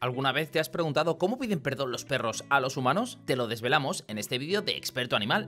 ¿Alguna vez te has preguntado cómo piden perdón los perros a los humanos? Te lo desvelamos en este vídeo de Experto Animal.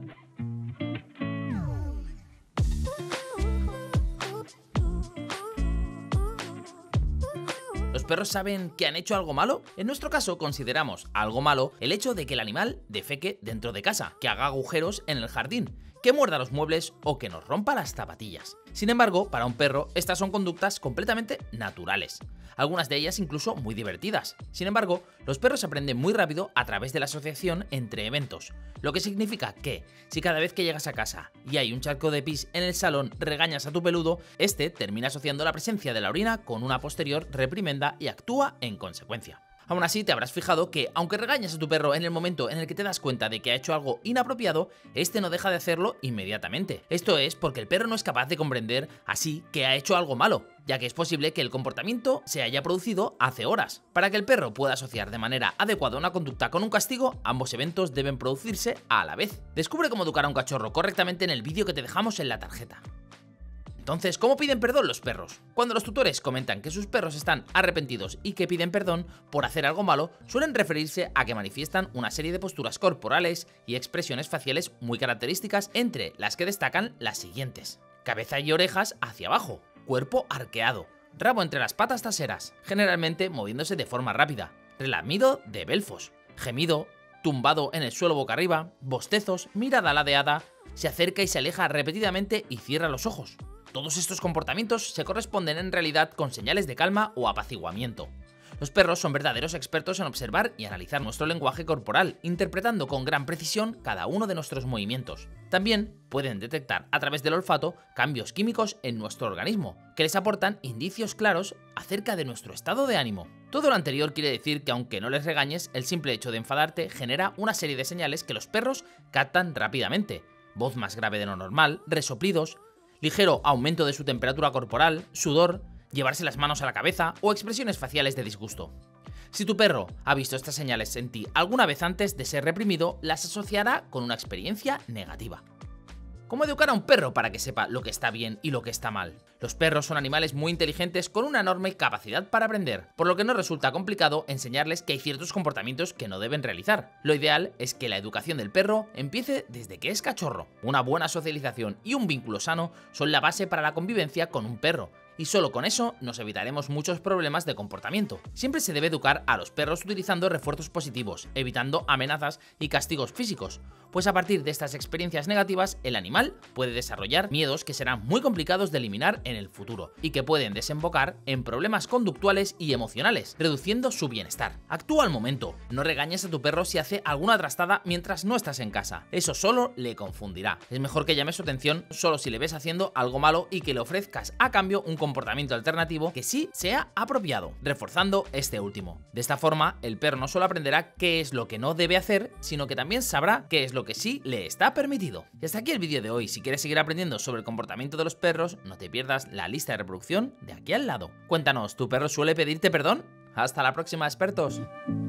¿Los perros saben que han hecho algo malo? En nuestro caso consideramos algo malo el hecho de que el animal defeque dentro de casa, que haga agujeros en el jardín, que muerda los muebles o que nos rompa las zapatillas. Sin embargo, para un perro estas son conductas completamente naturales, algunas de ellas incluso muy divertidas. Sin embargo, los perros aprenden muy rápido a través de la asociación entre eventos, lo que significa que si cada vez que llegas a casa y hay un charco de pis en el salón regañas a tu peludo, este termina asociando la presencia de la orina con una posterior reprimenda y actúa en consecuencia. Aún así, te habrás fijado que, aunque regañas a tu perro en el momento en el que te das cuenta de que ha hecho algo inapropiado, este no deja de hacerlo inmediatamente. Esto es porque el perro no es capaz de comprender así que ha hecho algo malo, ya que es posible que el comportamiento se haya producido hace horas. Para que el perro pueda asociar de manera adecuada una conducta con un castigo, ambos eventos deben producirse a la vez. Descubre cómo educar a un cachorro correctamente en el vídeo que te dejamos en la tarjeta. Entonces, ¿cómo piden perdón los perros? Cuando los tutores comentan que sus perros están arrepentidos y que piden perdón por hacer algo malo, suelen referirse a que manifiestan una serie de posturas corporales y expresiones faciales muy características, entre las que destacan las siguientes: cabeza y orejas hacia abajo, cuerpo arqueado, rabo entre las patas traseras, generalmente moviéndose de forma rápida, relamido de belfos, gemido, tumbado en el suelo boca arriba, bostezos, mirada ladeada, se acerca y se aleja repetidamente y cierra los ojos. Todos estos comportamientos se corresponden en realidad con señales de calma o apaciguamiento. Los perros son verdaderos expertos en observar y analizar nuestro lenguaje corporal, interpretando con gran precisión cada uno de nuestros movimientos. También pueden detectar a través del olfato cambios químicos en nuestro organismo, que les aportan indicios claros acerca de nuestro estado de ánimo. Todo lo anterior quiere decir que aunque no les regañes, el simple hecho de enfadarte genera una serie de señales que los perros captan rápidamente: voz más grave de lo normal, resoplidos, ligero aumento de su temperatura corporal, sudor, llevarse las manos a la cabeza o expresiones faciales de disgusto. Si tu perro ha visto estas señales en ti alguna vez antes de ser reprimido, las asociará con una experiencia negativa. ¿Cómo educar a un perro para que sepa lo que está bien y lo que está mal? Los perros son animales muy inteligentes con una enorme capacidad para aprender, por lo que no resulta complicado enseñarles que hay ciertos comportamientos que no deben realizar. Lo ideal es que la educación del perro empiece desde que es cachorro. Una buena socialización y un vínculo sano son la base para la convivencia con un perro, y solo con eso nos evitaremos muchos problemas de comportamiento. Siempre se debe educar a los perros utilizando refuerzos positivos, evitando amenazas y castigos físicos, pues a partir de estas experiencias negativas el animal puede desarrollar miedos que serán muy complicados de eliminar en el futuro y que pueden desembocar en problemas conductuales y emocionales, reduciendo su bienestar. Actúa al momento, no regañes a tu perro si hace alguna trastada mientras no estás en casa, eso solo le confundirá. Es mejor que llames su atención solo si le ves haciendo algo malo y que le ofrezcas a cambio un comportamiento alternativo que sí sea apropiado, reforzando este último. De esta forma, el perro no solo aprenderá qué es lo que no debe hacer, sino que también sabrá qué es lo que sí le está permitido. Y hasta aquí el vídeo de hoy. Si quieres seguir aprendiendo sobre el comportamiento de los perros, no te pierdas la lista de reproducción de aquí al lado. Cuéntanos, ¿tu perro suele pedirte perdón? Hasta la próxima, expertos.